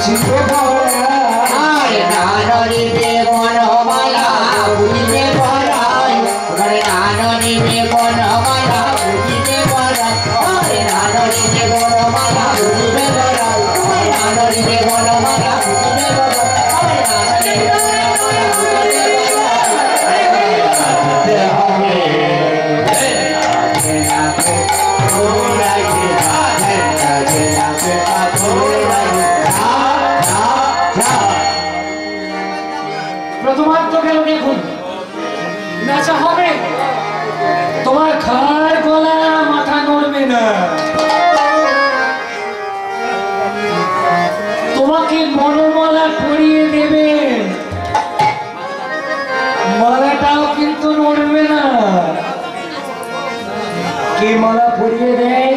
শিব আরে নানরিবে বনমালা বুঝিবে বড়াই আরে নানরিবে বনমালা বুঝিবে বড়াই আরে নানরিবে বনমালা বুঝিবে বড়াই আরে নানরিবে বনমালা বুঝিবে বড়াই আরে নানরিবে বনমালা বুঝিবে প্রথমার্থ গেল দেখুন নাচা হবে তোমার খাড় গলা মাথা নড়বে না তোমাকে মনোমালা পরিয়ে দেবে মালাটাও কিন্তু নড়বে না কে মালা পরিয়ে দেয়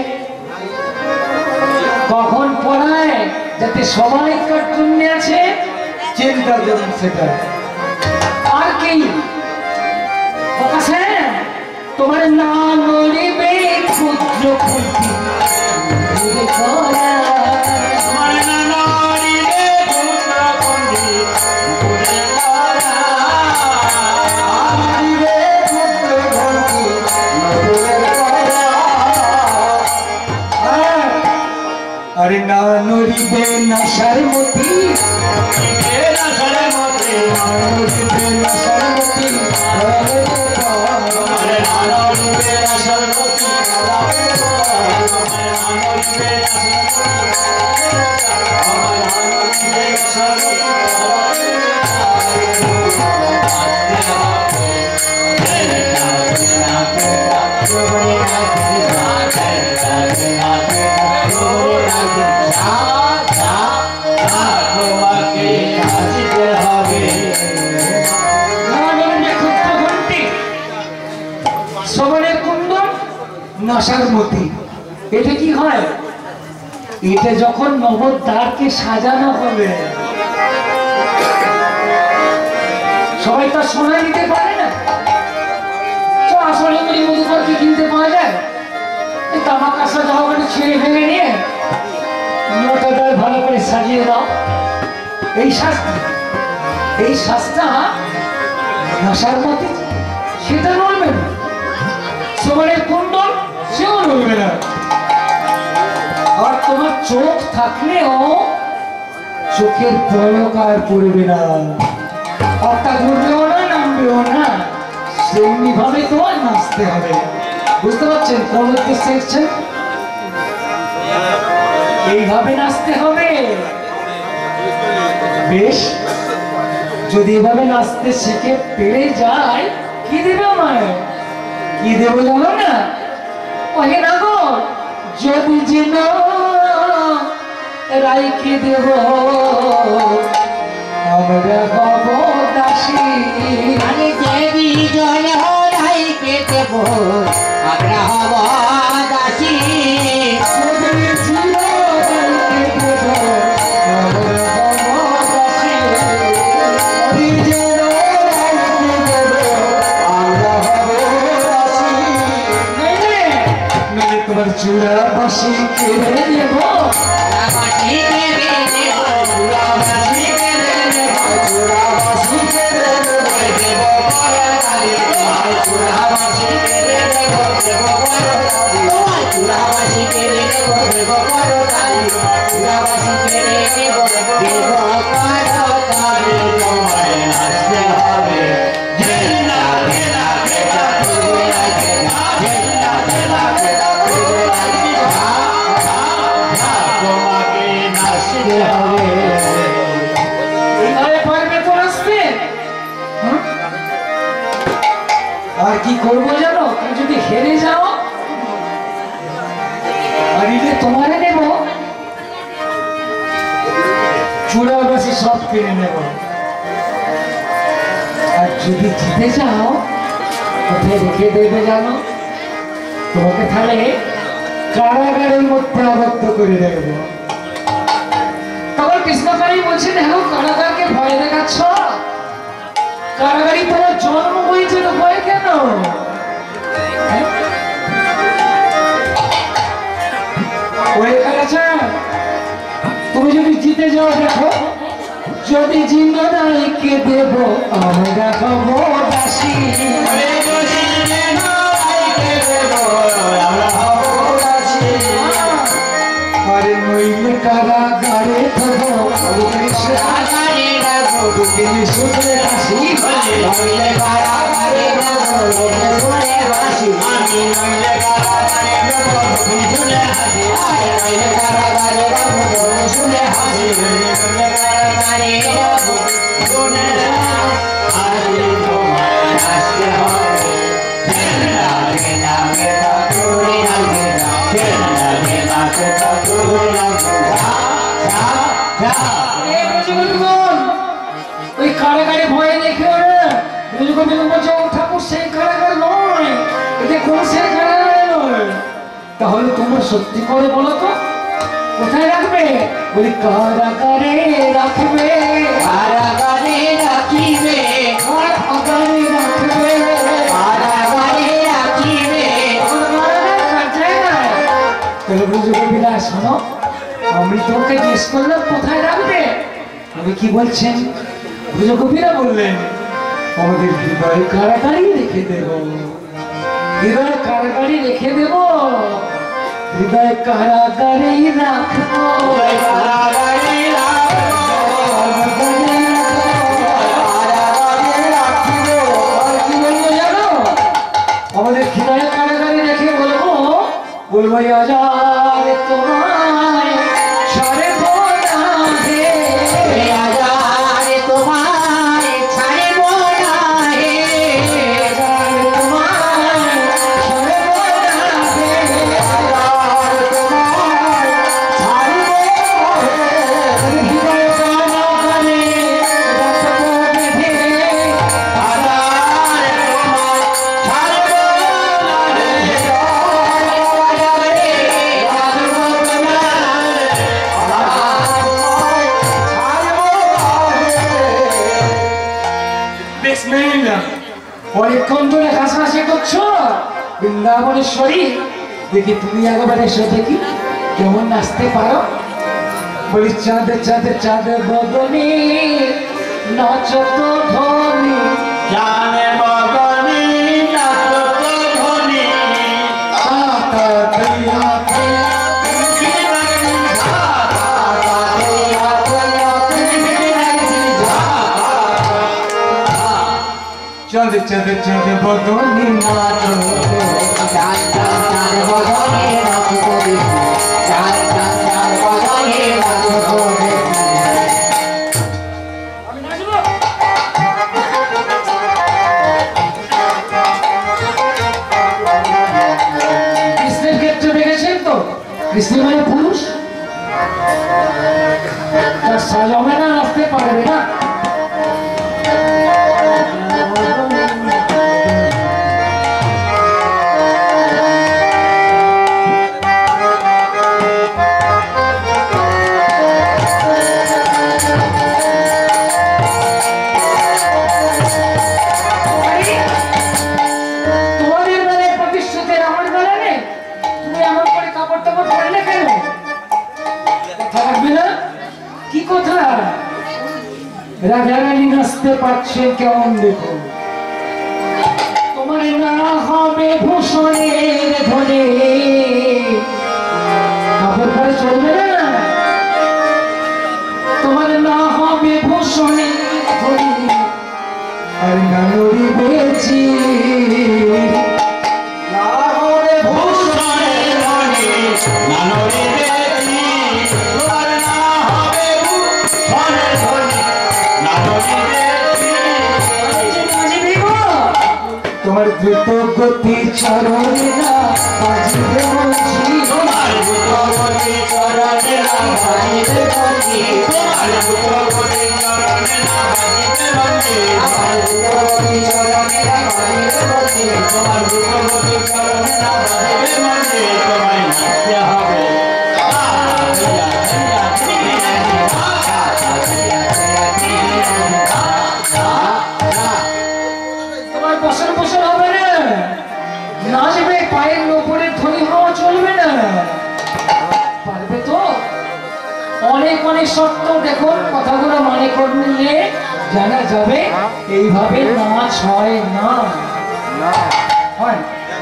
কখন পড়ায় যাতে সবাইকার জন্য আছে চিন্তা করুন সেটা আর কি তোমার না নড়িবে ক্ষুদ্র ক্ষুদ্র अरे ना नूरिबे नशर मोती नशर मोती नूरिबे नशर मोती अरे ना नूरिबे नशर मोती নশার মতি এটা কি হয় এটা যখন নবদ্বারকে সাজানো হবে সবাই তো সোনা দিতে পারে না তো আসলে মধুকরকে কিনতে পাওয়া যায় তামাক আসা জামাকাটা ছিঁড়ে ভেঙে নিয়ে নটাদার ভালো করে সাজিয়ে দাও এই শাস্তা নশার মতি সেটা নড়বে না সবারের কুণ্ডল সেও নড়বে না আর তোমার চোখ থাকলেও চোখের পলক আর পড়বে না পাতা ঘুরবেও না নামবেও না সেমনি ভাবে তোমার নাচতে হবে বুঝতে পারছেন প্রবৃত্তি শিখছেন এইভাবে নাচতে হবে বেশ যদি এভাবে নাচতে শিখে পেরে যায় কি দেবে আমায় কি দেব জানো না ওহে নাগর যদি যেন রাইকে দেব আমরা হব দাসী আমি দেবী জয় রাইকে দেব আমরা হব দাসী চূড়া বাসি কেড়ে দেব বাসি কেড়ে দেব চূড়া বাসি কেড়ে দেব চূড়া বাসি কেড়ে দেব দেব পরকালে চূড়া বাসি কেড়ে দেব দেব পরকালে চূড়া বাসি কেড়ে দেব দেব পরকালে চূড়া বাসি কেড়ে দেব দেব পরকালে তোমায় নাচতে হবে জেলা জেলা জেলা জেলা জেলা জেলা জেলা তোমাকে নাচতে হবে এইভাবে পারবে তো নাচতে আর কি করবো জানো তুমি যদি হেরে যাও আর এটা তোমারে নেব চূড়াবাসী সব কিনে নেব আর যদি জিতে যাও কোথায় রেখে দেবে জানো তোমাকে তাহলে কারাগারের মধ্যে আবদ্ধ করে দেব তখন কৃষ্ণকারী বলছেন দেখো কারাগারকে ভয় দেখাচ্ছ কারাগারি তোমার জন্ম হয়েছে তো ভয় কেন তুমি যদি জিতে যাও দেখো, যদি জিন্দাকে দেব আমরা হবো দাসী। আরে নইলে কারাগারে থাকবো, শুনলে হাসি। ওই কারাগারে ভয়ে দেখে ঠাকুর সেই কারাগার নয়, এটা কোন সেই কারাগারে নয়। তাহলে তোমরা সত্যি করে বলো তো কোথায় রাখবে? ওই কারাগারে রাখবে, কারাগারে রাখিবে, কারাগারে রাখবে, কারাগারে রাখিবে। তাহলে বুঝে কবিরা শোনো, আমি তোকে জিজ্ঞেস করলাম কোথায় রাখবে, আমি কি বলছেন? বুঝে কবিরা বললেন আমাদের হৃদয় কারাগারি রেখে দেব, হৃদয় কারাগারি রেখে দেব, হৃদয় কারাগারেই রাখবো, আমাদের হৃদয় কারাগারি রেখে বলবো, বলবো আজাদ তোমায় ছাড়বো না হে, আজাদ তোমায় ছাড়বো না হে, আজাদ তোমায় ছাড়বো না হে, আজাদ তোমায় ছাড়বো হে, হৃদয় কারাগারে রাখবো বেঁধে, আজাদ তোমায় ছাড়বো না হে, অনেকক্ষণ ধরে হাসাহাসি করছো বৃন্দাবনেশ্বরী, দেখি তুমি একবার এসো দেখি কেমন নাচতে পারো। বলি চাঁদে চাঁদে চাঁদে বদনি নাচো তো ধনি, জানে বদনি নাচো তো ধনি, আতা দিয়া চাঁদে চাঁদে চাঁদে বদনি নাচো, চাঁদ চাঁদ চাঁদ বদনি নাচো তো দেখি, চাঁদ চাঁদ চাঁদ বদনি নাচো তো দেখি। কৃষ্ণের ক্ষেত্রে দেখেছেন তো, কৃষ্ণ মানে পুরুষ, তার সাজবে না, নাচতে পারবে না। তোমাদের বেলায় প্রতিশ্রুতি, আমার বেলা নেই। তুমি এমন করে কাপড় টাপড় পরলে কেন? কথা রাখবে না? কি কথা? রাধারানী নাচতে পারছে কেমন দেখো, তোমার না হবে ভূষণের ধরে, কাপড় পরে চলবে না, তোমার না হবে ভূষণের ধরে, আর না নড়িবেছি না হবে ভূষণের ধনি, না নড়িবেছি, তোমার না হবে ভূষণের ধনি, না নড়িবেছি। তোমার দ্রুত গতি চরণে না বাজিবে বলছি, তোমার ভূতগতি চরণে না বাজিবে বলছি, তোমার ভূতগতি চরণে না বাজিবে বলছি, আমার ভূতগতি চরণে না বাজিবে বলছি, তোমার ভূতগতি চরণে না বাজিবে বলছি, তোমায় নাচতে হবে। তোমার বসন বসন হবে না, নাচবে, পায়ের ওপরে ধ্বনি হওয়া চলবে না, পারবে তো? অনেক অনেক মানে সত্য দেখুন, কথাগুলো মনে করলে জানা যাবে এইভাবে নাচ হয় না। হয়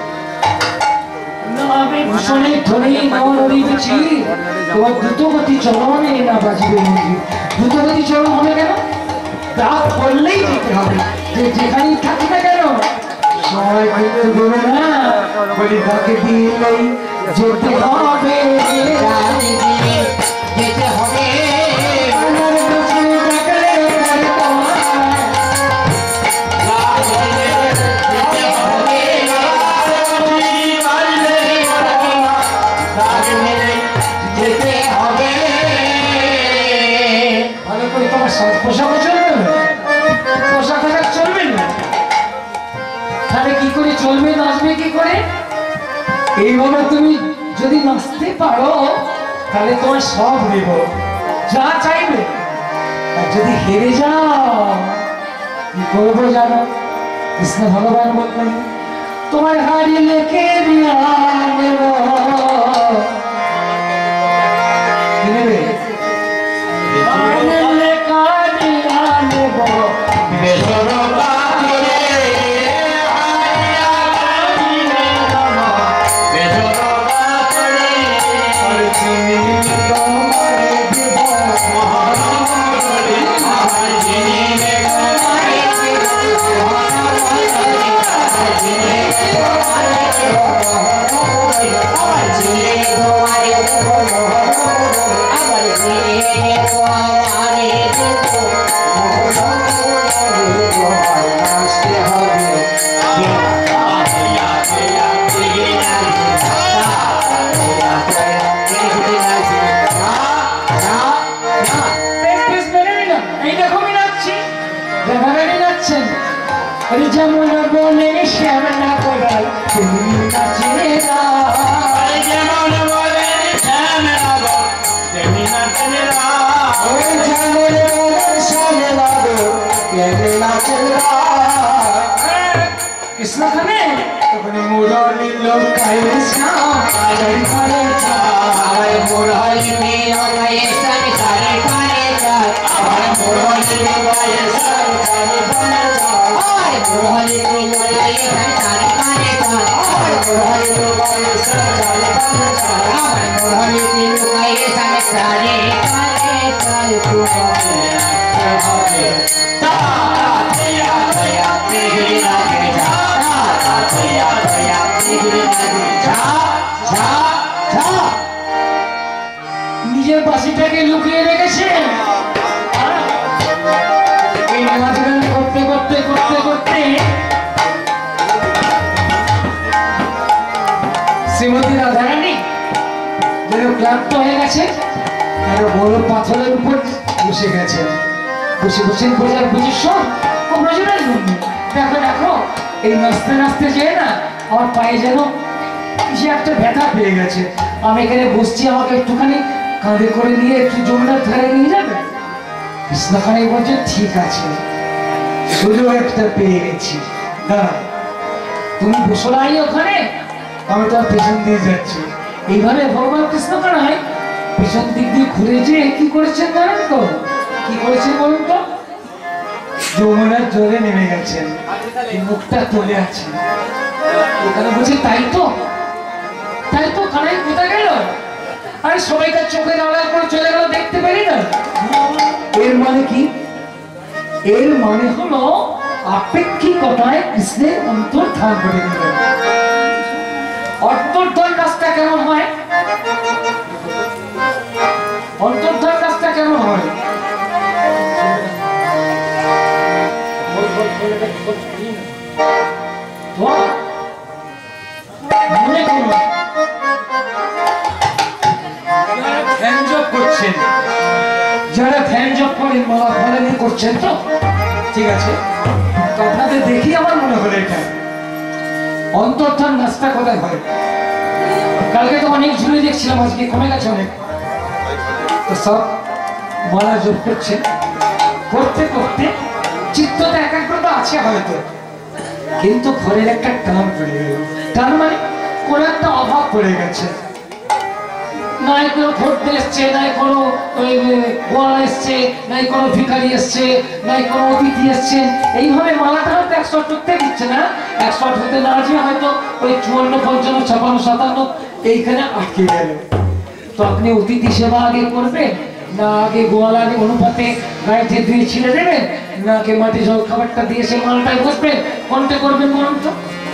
না, আমি ভূষণে ধরেই নরী বেছি তোমার দ্রুতগতি চলনে না বাজিবে মন্দির। দ্রুতগতি চলন হবে কেন? ডাক পড়লেই যেতে হবে, যে যেখানেই থাকি না কেন সময় কিন্তু দেবে না, বলি ডাকে দিলেই যেতে হবে, যেতে হবে। পোশাক চলবে না, পোশাক আশাক চলবে না, তাহলে কি করে চলবে, নাচবে কি করে? এইভাবে তুমি যদি নাচতে পারো তাহলে তোমার সব দেব, যা চাইবে। আর যদি হেরে যাও কি করবো জানো? কৃষ্ণ ভগবান বললেন তোমার হারিয়ে কে নেব, কি নেবে? যেমন বলে শ্যামনা করে তুমি নাচে না, যেমন বলে শ্যামনা তুমি নাচে না, যেমন বলে শ্যামনা তুমি নাচে না। কৃষ্ণ খানে তখন মুরলি লোক কাইসা আরে করে আরে মুরলি মেরা কাইসা সারে করে আরে মুরলি মেরা কাইসা সারে করে मुरली को मुरली संसार काने का मुरली को मुरली संसार काने का मुरली को मुरली संसार काने का ता दया दया तेरी लागे जा ता दया दया तेरी लागे जा जा जा নিজের বাসিটাকে লুকিয়ে রেখেছেন। এই নাচ গান করতে করতে করতে করতে শ্রীমতী রাধারানী যেন ক্লান্ত হয়ে গেছে, আর বড় পাথরের উপর বসে গেছেন, বসে বসে বোঝার বুঝিস প্রয়োজনের জন্য দেখো দেখো এই নাচতে নাচতে যেয়ে না আমার পায়ে যেন কিছু একটা ব্যথা পেয়ে গেছে, আমি এখানে বসছি, আমাকে একটুখানি কাঁধে করে নিয়ে একটু যমুনার ধারে নিয়ে যাবে? কৃষ্ণখানি বলছে ঠিক আছে, সুযোগ একটা পেয়ে গেছি, দাঁড়া তুমি বসো নাই ওখানে, আমি তো পেছন দিয়ে যাচ্ছি। এইভাবে ভগবান কৃষ্ণকানাই পেছন দিক দিয়ে ঘুরে যেয়ে কি করেছেন জানেন তো? কি করেছেন বলুন তো? যমুনার জলে নেমে গেছেন, মুখটা তুলে আছেন, এখানে বলছে তাই তো, তাই তো কানাই কোথায় গেল? আরে সবাইকার চোখে আড়াল করে চলে গেল, দেখতে পারি না। এর মানে কি? এর মানে হলো আপেক্ষিকতায় কৃষ্ণের অন্তর্ধান করে দিলেন। অন্তর্ধান কাজটা কেমন হয়? অন্তর্ধান কাজটা কেমন হয়? মনে করুন ধ্যান জপ করছেন, যারা ধ্যান জপ করেন মালা ফলানি করছেন তো ঠিক আছে, তো আপনাদের দেখি আমার মনে হলো এটা অন্তর্ধান নাচটা কোথায় হয়। কালকে তো অনেক ঝুলে দেখছিলাম, আজকে কমে গেছে অনেক, তো সব মালা জপ করছেন, করতে করতে চিত্তটা একাগ্রতা আছে হয়তো, কিন্তু ঘরের একটা টান পড়ে গেল। টান মানে কোন একটা অভাব পড়ে গেছে, নাই কোনো ঘটতে এসছে, নাই কোনো গোয়ালা এসছে, নাই কোনো ভিখারি এসছে, নাই কোনো অতিথি এসছে, এইভাবে মালাটা হয়তো 108 ঢুকতে দিচ্ছে না। 108 হতে না দিয়ে হয়তো ওই 54, 55, 56, 57 এইখানে আটকে গেল। তো আপনি অতিথি সেবা আগে করবেন না আগে গোয়ালার অনুপাতে গাইতে দিয়ে ছিঁড়ে দেবেন, না আগে মাটি জল খাবারটা দিয়ে সে মালাটাই বসবেন? কোনটা করবেন বলুন তো?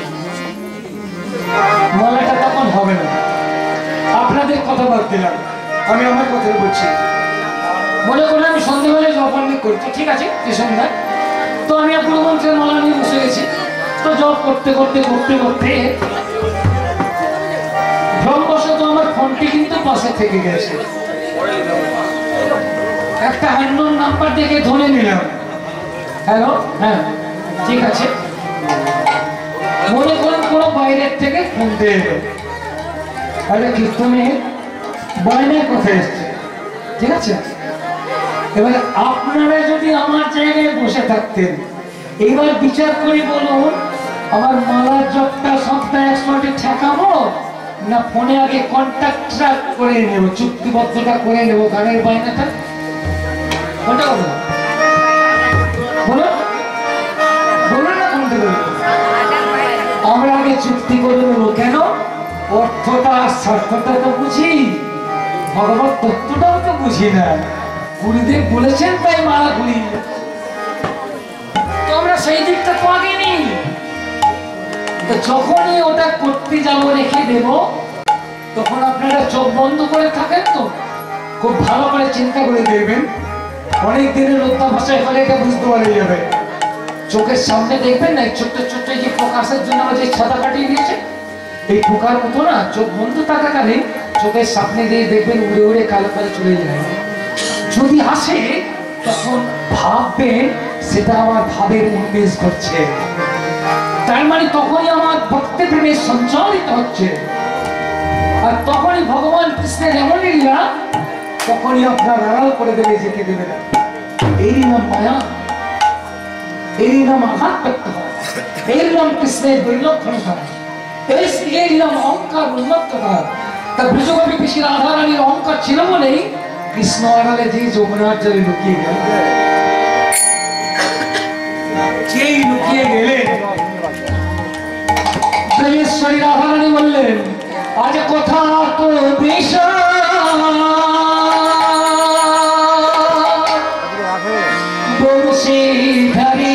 মালাটা তখন হবে না। আপনাদের কথা বাদ দিলাম, আমি আমার কথা বলছি। মনে করে আমি সন্ধ্যেবেলায় জপ করছি, ঠিক আছে, এই সন্ধ্যায় তো আমি পুরো মন্ত্রের মালা নিয়ে বসে গেছি। তো জপ করতে করতে করতে করতে ভ্রমবশত আমার ফোনটি কিন্তু পাশে থেকে গেছে। একটা হ্যান্ডন নাম্বার দেখে ধরে নিলাম। হ্যালো, হ্যাঁ ঠিক আছে। মনে করেন কোনো বাইরের থেকে ফোন দিয়ে এলো, আরে কীর্তনে বাইরের কথা এসছে, ঠিক আছে। এবার আপনারা যদি আমার জায়গায় বসে থাকতেন, এবার বিচার করে বলুন আমার মালার জবটা সপ্তাহে 100টি ঠেকাবো না ফোনে আগে কন্ট্রাক্টটা করে নেব, চুক্তিবদ্ধটা করে নেব গানের বাইনাটা? কোনটা বলুন, বলুন বলুন না কোনটা বলুন? আমরা আগে চুক্তি করে নেবো। কেন? অর্থটা স্বার্থটা তো বুঝি, ভগবত তত্ত্বটাও তো বুঝি না। গুরুদেব বলেছেন তাই মালা ঘুরি, তো আমরা সেই দিকটা তো আগে নেই। তো যখনই ওটা করতে যাবো রেখে দেব, তখন আপনারা চোখ বন্ধ করে থাকেন তো খুব ভালো করে চিন্তা করে দেখবেন। অনেক দিনের অধ্যাভাষায় হলে এটা বুঝতে পারা যাবে। চোখের সামনে দেখবেন না ছোট্ট ছোট্ট যে প্রকাশের জন্য আমরা যে ছাতা কাটিয়ে দিয়েছে, এই পোকার মতো না চোখ বন্ধ থাকাকালীন চোখের সামনে দিয়ে দেখবেন উড়ে উড়ে কালো কালো চলে যায়। যদি আসে তখন ভাববেন সেটা আমার ভাবের উন্মেষ করছে, তার মানে তখনই আমার ভক্তি প্রেমের সঞ্চালিত হচ্ছে। আর তখনই ভগবান কৃষ্ণের এমন লীলা, তখনই আপনার আড়াল করে দেবে, যেতে দেবে না। এরই নাম মায়া, এরই নাম আঘাত করতে হয়, এর নাম কৃষ্ণের বৈলক্ষণতা, এর নাম অহংকার উন্মত্ততা। তা ব্রজকবি পিসি রাধারানীর অহংকার ছিল বলেই কৃষ্ণ আড়ালে যে যমুনার জলে লুকিয়ে গেল, যেই লুকিয়ে গেলেন প্রেমেশ্বরী রাধারানী বললেন, আজ কথা তো বিষয় বংশীধারী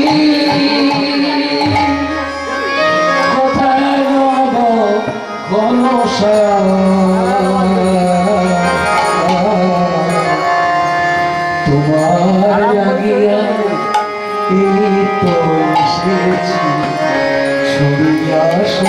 কথা নব ঘনসা তোমার লাগিয়া এই তো এসেছি ছুড়িয়া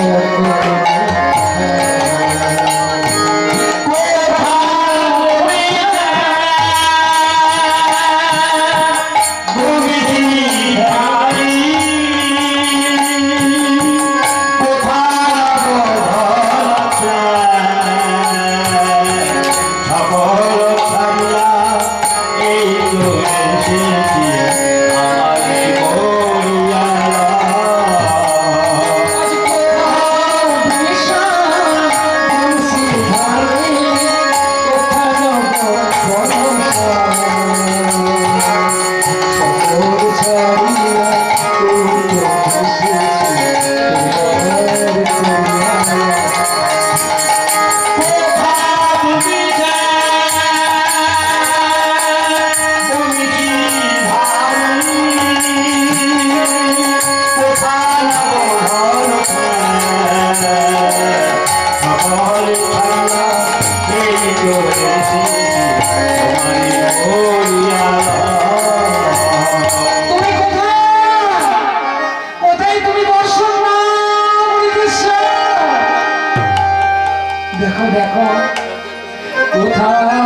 দেখো দেখো কোথায়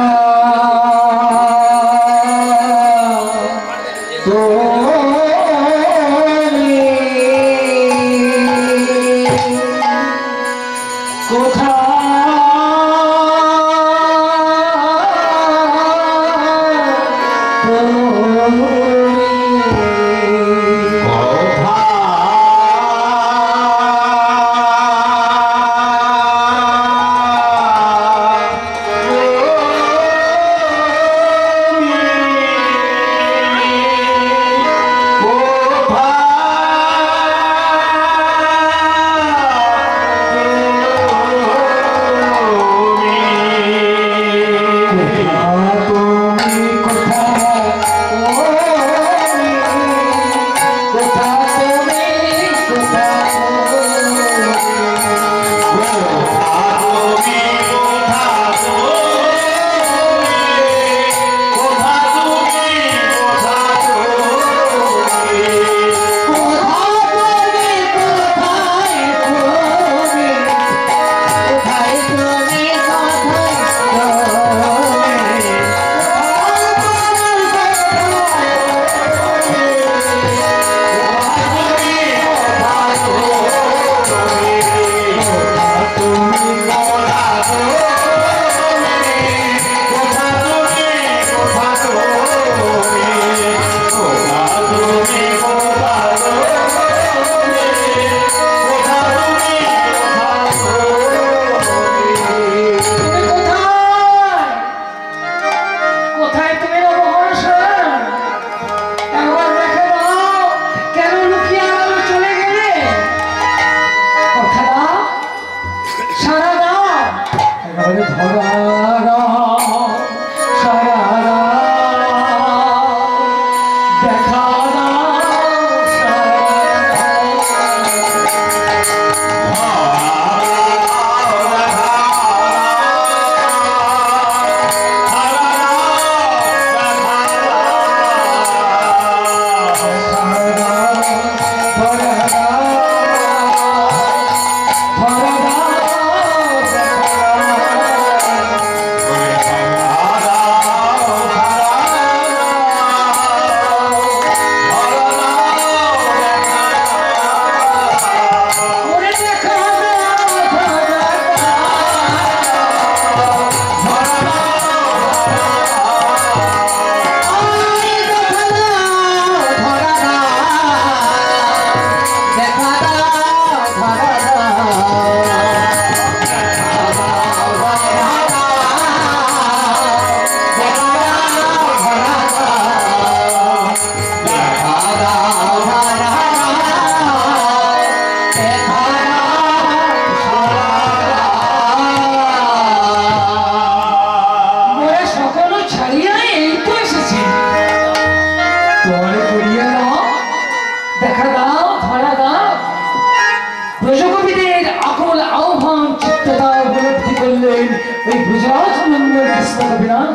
গুজরাট মঙ্গল কৃষ্ণ কবিরাজ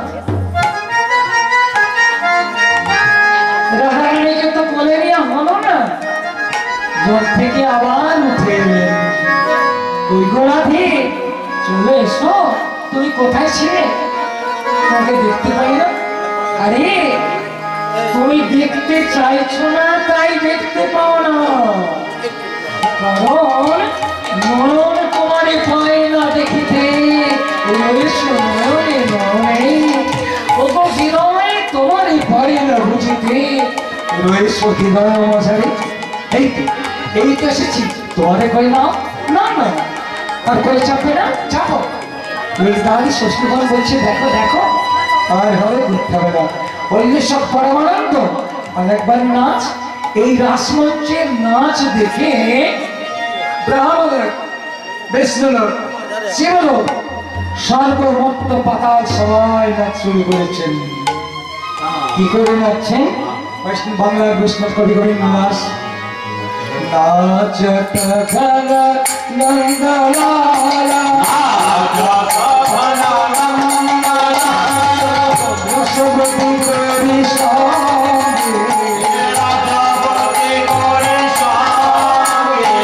রাধারানীকে তো বলে নিয়ে হলো না, জোর থেকে আবার উঠে এলেন। ওই গোলাধি চলে এসো, তুমি কোথায় ছিলে? তোমাকে দেখতে পাই না। আরে তুমি দেখতে চাইছো না তাই দেখতে পাও না, কারণ নয়ন তোমারে পায় না দেখিতে। নয়নে নয় ওগো হৃদয় তোমারে পারে না বুঝিতে। রয়েছো হৃদয় মশারে, এই তো এসেছি। তোমারে কই নাও না না, আর কই চাপবে না চাপো। দাঁড়ি শ্বশুরগণ বলছে দেখো দেখো, আর হবে করতে হবে না, বললে সব পরমানন্দ। আর একবার নাচ, এই রাসমঞ্চের নাচ দেখে ব্রাহ্মণের বিষ্ণুলোক শিবলোক সর্বমত্ত পাতাল সবাই নাচ শুরু করেছেন। কি করে নাচছেন? বাংলার বৈষ্ণব কবি কবি নাচ নাচত ঘন নন্দলালা রসবতী করি সঙ্গে রসবতী করি সঙ্গে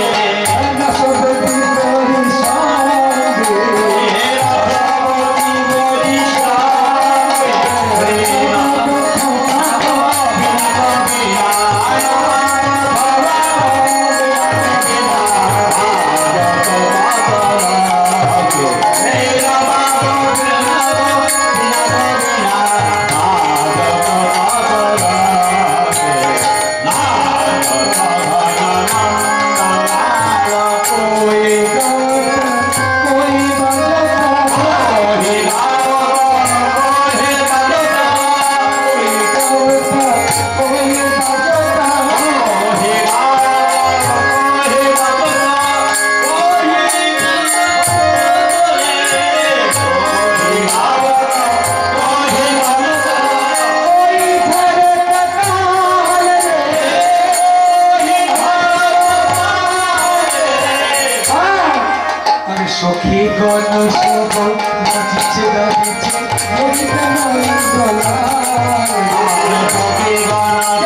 সখী গণ সব নাচিছে নাচিছে মনিকা নন্দলা সখী গণ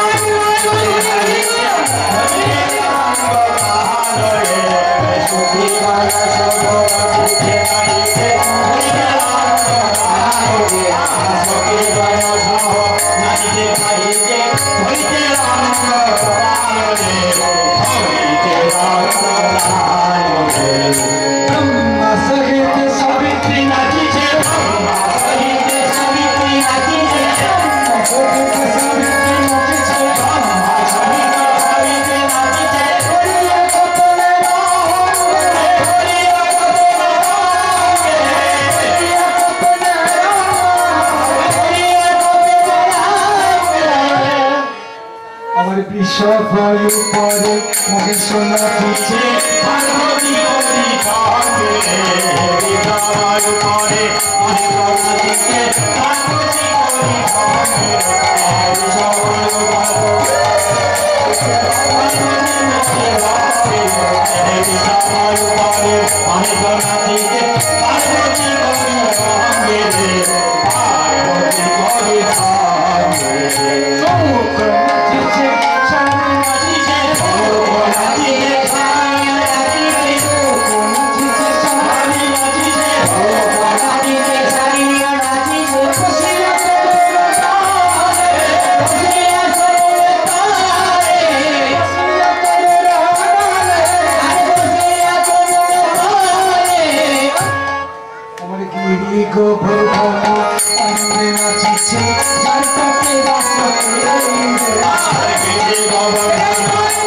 সখী গণ সব নাচিছে নাচিছে মনিকা নন্দলা সখী গণ সব নাচিছে নাচিছে হইতে নন্দলা হইতে নন্দলা সহিত সাবিত্রী নাচিছে সহিত সাবিত্রী নাচিছে সহিত সাবিত্রী নাচিছে সহিত সাবিত্রী নাচিছে হরিয়া কতলে রঙ্গে হরিয়া কতলে রঙ্গে হরিয়া কতলে রঙ্গে হরিয়া কতলে রঙ্গে আমার বিষবায়ু পরে মুখে শোনা তুছে পার্বতী করি সঙ্গে বিষবায়ু পরে মুখে শোনা তুছে পার্বতী করি সঙ্গে বিষবায়ু পরে বিষবায়ু পরে মুখে শোনা তুছে পার্বতী করি সঙ্গে পার্বতী করি সঙ্গে চৌক নাচিছে সামনে নাচিছে চৌক নাচিছে সামনে নাচিছে চৌক নাচিছে সামনে নাচিছে চৌক নাচিছে সামনে নাচিছে খুশিয়া চলে তারে খুশিয়া চলে তারে খুশিয়া চলে রাধারে খুশিয়া চলে তারে আমার গিরি গোবর্ধন আনন্দে নাচিছে যার তাকে রাসকে আমার গিরি গোবর্ধন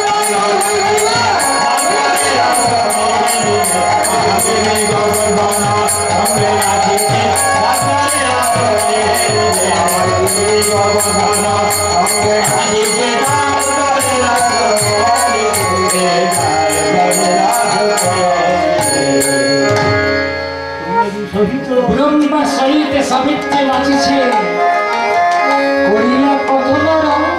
আনন্দে নাচিছে যার তাকে রাসকে আমার গিরি গোবর্ধন আনন্দে নাচিছে যার তাকে রাসকে ব্রহ্মা সহিত সাবিত্রী নাচিছে করিলা কতল রঙ্গ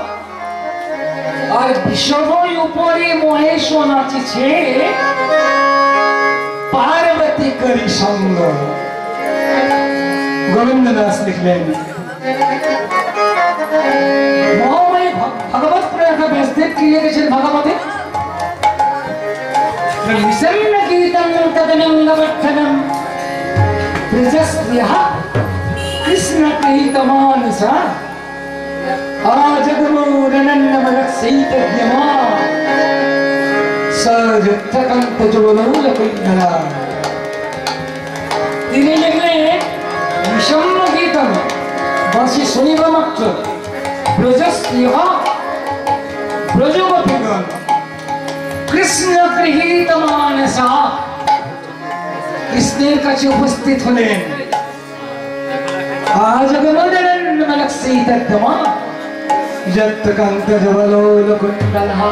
আর বিষবই উপরে মহেশ নাচিছে পার্বতী করি সঙ্গ গোবিন্দ দাস লিখলেন মহাময় ভাগবত প্রয়াতা ব্যাসদেব কি লিখেছেন ভাগবতে নিসন্ন গীতম তদনঙ্গবদ্ধনম প্রজস্ত্যহ কৃষ্ণ কৃতমানসা আজগমূরনন্নমরক্সৈতদ্যমা সযুক্তকন্তজবলৌলকুণ্ডলা তিনি লিখলেন নিসন্ন গীতম বাঁশি শুনিবা মাত্র ব্রজস্ত্যহ ব্রজগোপীগণ কৃষ্ণ গৃহীত মানসা কৃষ্ণের কাছে উপস্থিত হলেন আজগমূরনন্নমরক্সৈতদ্যমা যত্তকন্তজবলৌলকুণ্ডলা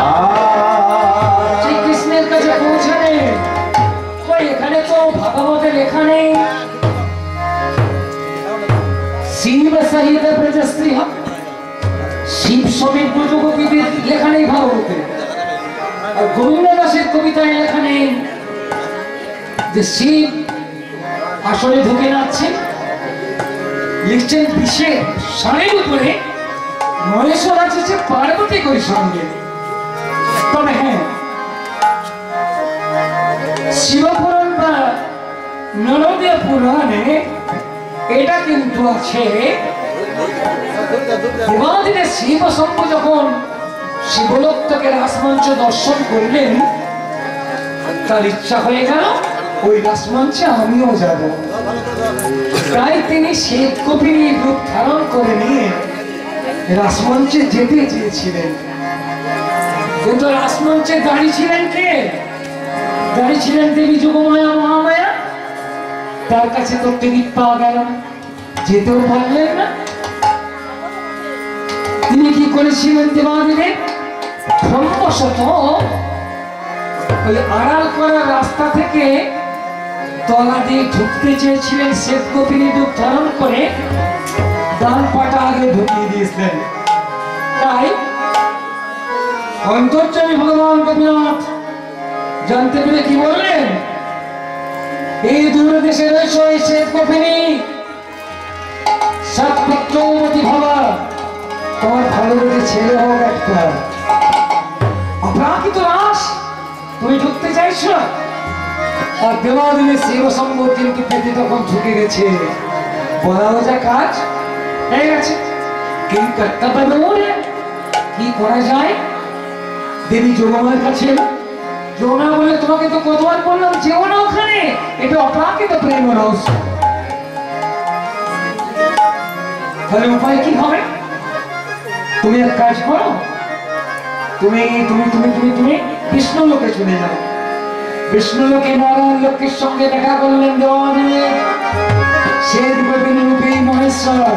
শ্রী কৃষ্ণের কাছে পৌঁছালেন। এখানে তো ভাগবতে লেখা নেই শিব সহিত ব্রজস্ত্রী শিব সমেত ব্রজগোপীদের লেখা নেই ভাগবতে। আর গোবিন্দ দাসের কবিতায় লেখা নেই যে শিব আসলে ঢুকে নাচছেন। লিখছেন বিশেষ ষাঁড়ের উপরে মহেশ্বর আছে পার্বতী করি সঙ্গে। তবে হ্যাঁ শিবপুরাণ বা নরদেব পুরাণে এটা কিন্তু আছে দেবাদিদেব শিব শম্ভু যখন শিবলোক থেকে রাসমঞ্চ দর্শন করলেন তার ইচ্ছা হয়ে গেল ওই রাসমঞ্চে আমিও যাব। তাই তিনি শ্বেত কপিনী রূপ ধারণ করে নিয়ে রাসমঞ্চে যেতে চেয়েছিলেন। কিন্তু রাসমঞ্চে দাঁড়িয়ে ছিলেন কে? দাঁড়িয়ে ছিলেন দেবী যোগমায়া মহামায়া। তার কাছে তো টিকিট পাওয়া গেল না, যেতেও পারলেন না। তিনি কি করেছিলেন দেবাদিদেব? ভ্রমবশত ওই আড়াল করা রাস্তা থেকে তলা দিয়ে ঢুকতে চেয়েছিলেন শ্বেত কপিনী রূপ ধারণ করে, ডান পাটা আগে ঢুকিয়ে দিয়েছিলেন। তাই অন্তর্যামী ভগবান গোপীনাথ জানতে পেরে কি বললেন, এই দূর দেশে রয়েছে ওই শ্বেত কপিনী সৎপুত্রবতী ভবা, তোমার ভালো করে ছেলে হোক একটা, অপরাকিত রাস তুমি ঢুকতে চাইছো। আর দেবাদিদেব শিব শম্ভু কিন্তু পেতে তখন ঢুকে গেছে। বলাও যা কাজ হয়ে গেছে, কি কর্তব্য বলে কি করা যায়। দেবী যোগমায়ের কাছে যোগমা বলে তোমাকে তো কতবার বললাম যেও না ওখানে, এটা অপ্রাকৃত প্রেম রস। তাহলে উপায় কি হবে? তুমি এক কাজ করো, তুমি তুমি তুমি তুমি তুমি বিষ্ণু লোকে চলে যাও। বিষ্ণু লোকে নারায়ণ লোকের সঙ্গে দেখা করলেন দেবাদিদেব শ্বেত কপিনী রূপী মহেশ্বর।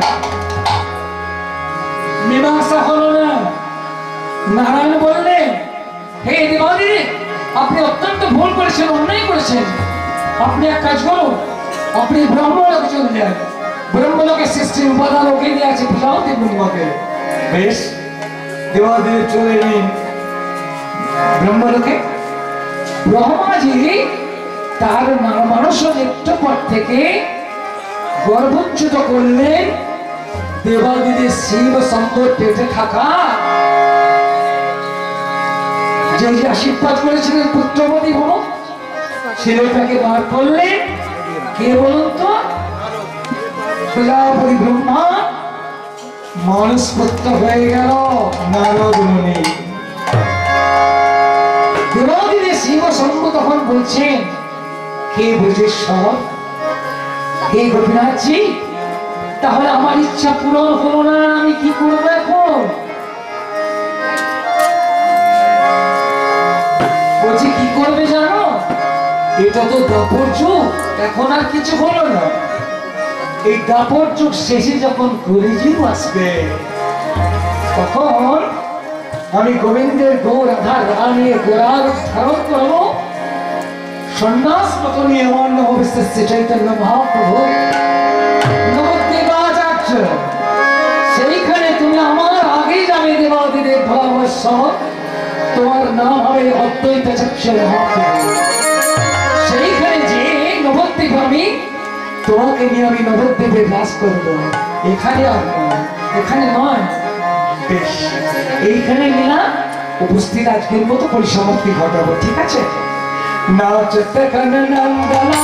মীমাংসা হলো না। নারায়ণ বললেন, হে দেবাদিদেব আপনি অত্যন্ত ভুল করেছেন, অন্যায় করেছেন। আপনি এক কাজ করুন, আপনি ব্রহ্মলোকে চলে যান। ব্রহ্মলোকের সৃষ্টির উপাদান ওকে দিয়ে আছে প্রজাপতি ব্রহ্মকে। বেশ, দেবাদিদেব চলে এলেন ব্রহ্মলোকে। ব্রহ্মাজি তার মানস নেত্রপট থেকে গর্ভচ্যুত করলেন দেবাদিদেব শিব শম্ভুর পেটে থাকা যে আশীর্বাদ করেছিলেন পুত্রবতী ভব, ছেলেটাকে বার করলেন। কে বলুন তো? প্রজাপতি ব্রহ্মা মানুষ পুত্র হয়ে গেল নারদ মুনি। দেবাদিদেব শিব শম্ভু তখন বলছেন, হে ব্রজেশ্বর, হে গোপীনাথজি, তাহলে আমার ইচ্ছা পূরণ হলো না, আমি কি করবো এখন? বলছি কি করবে জানো? এটা তো দাপর যুগ, এখন আর কিছু হলো না। এই দাপর যুগ শেষে যখন কলিযুগ আসবে তখন আমি গোবিন্দের গৌ রাধা রানী গোড়ার ধারণ করবো। সন্ন্যাস মত নিয়ে আমার নববিশ্বের শ্রী চৈতন্য মহাপ্রভু নবদ্বীপাচার্য, সেইখানে তুমি আমার আগেই যাবে দেবাদিদেব ভগবৎসহ। তোমার নাম হবে অদ্বৈত চক্ষু মহাপ্রভু। সেইখানে যে নবদ্বীপ আমি তোমাকে নিয়ে আমি নবদ্বীপে বাস করব। এখানে আর নয়, এখানে নয়, বেশ এইখানে নিলাম উপস্থিত আজকের মতো পরিসমাপ্তি ঘটাবো, ঠিক আছে? নাচতে কানে নন্দলা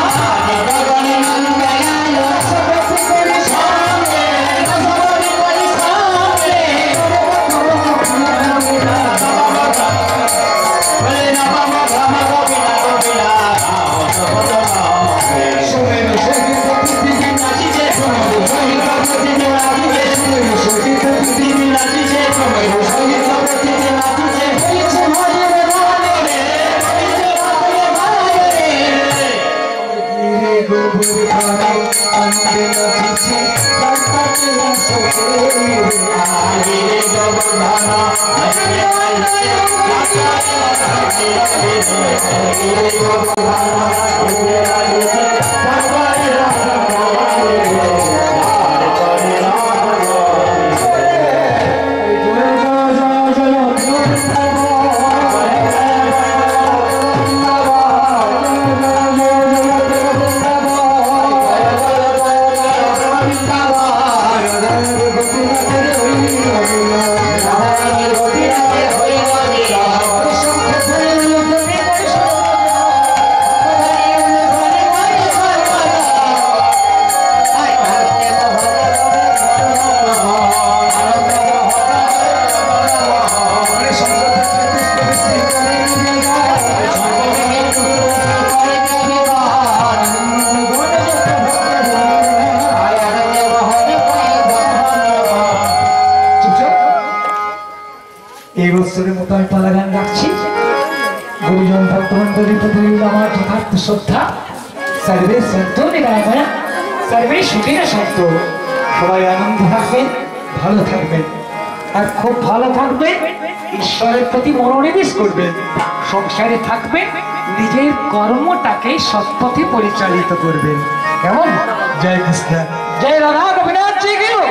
এই বছরের মতো আমি পালা গান রাখছি। গুরুজন ভক্তমন্ডলীর প্রতি আমার যথার্থ শ্রদ্ধা। সর্বে সন্ত নিরাময়া, সর্বে সুখীরা সন্ত। সবাই আনন্দ থাকবেন, ভালো থাকবেন, আর খুব ভালো থাকবেন, ঈশ্বরের প্রতি মনোনিবেশ করবেন, সংসারে থাকবেন, নিজের কর্মটাকে সৎপথে পরিচালিত করবেন। কেমন? জয় কৃষ্ণ, জয় রাধা গোবিন্দ জি কি